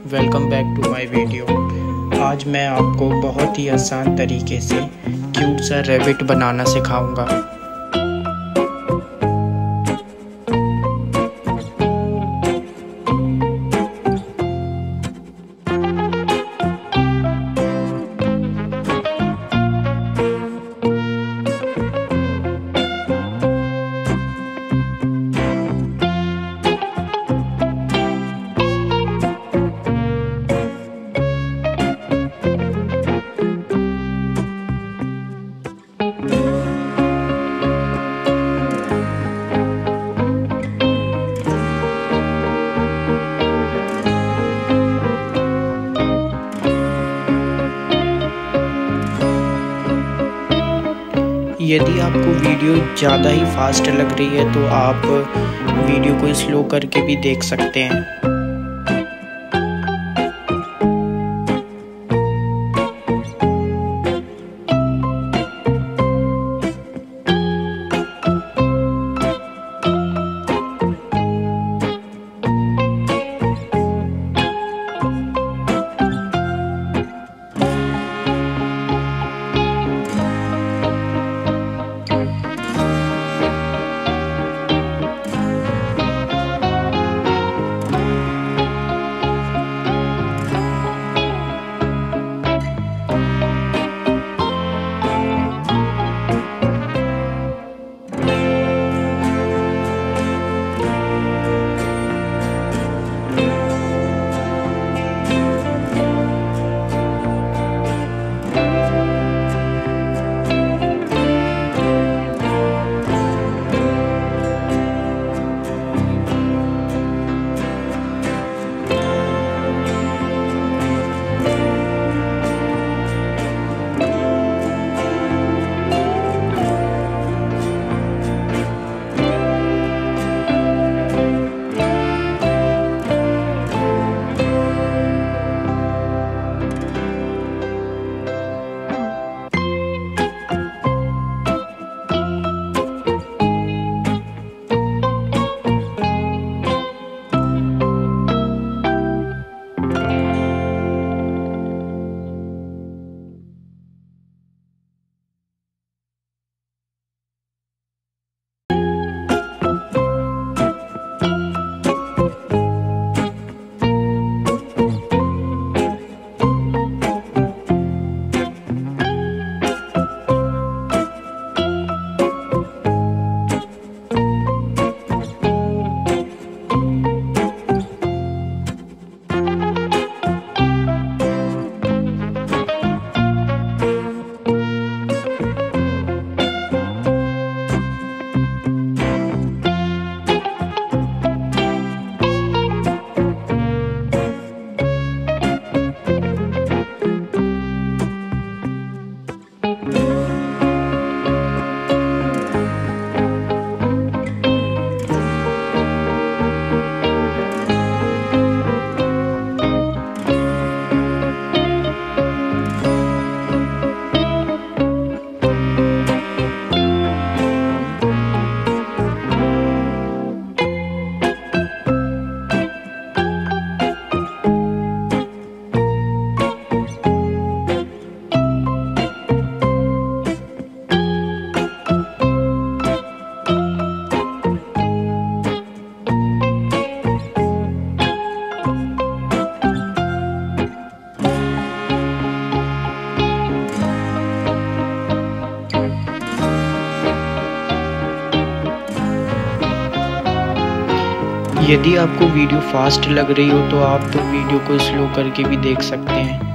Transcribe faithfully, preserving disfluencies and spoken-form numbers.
Welcome back to my video. आज मैं आपको बहुत ही आसान तरीके से क्यूट सा रैबिट बनाना सिखाऊंगा। यदि आपको वीडियो ज़्यादा ही फास्ट लग रही है तो आप वीडियो को स्लो करके भी देख सकते हैं। यदि आपको वीडियो फास्ट लग रही हो तो आप तो वीडियो को स्लो करके भी देख सकते हैं।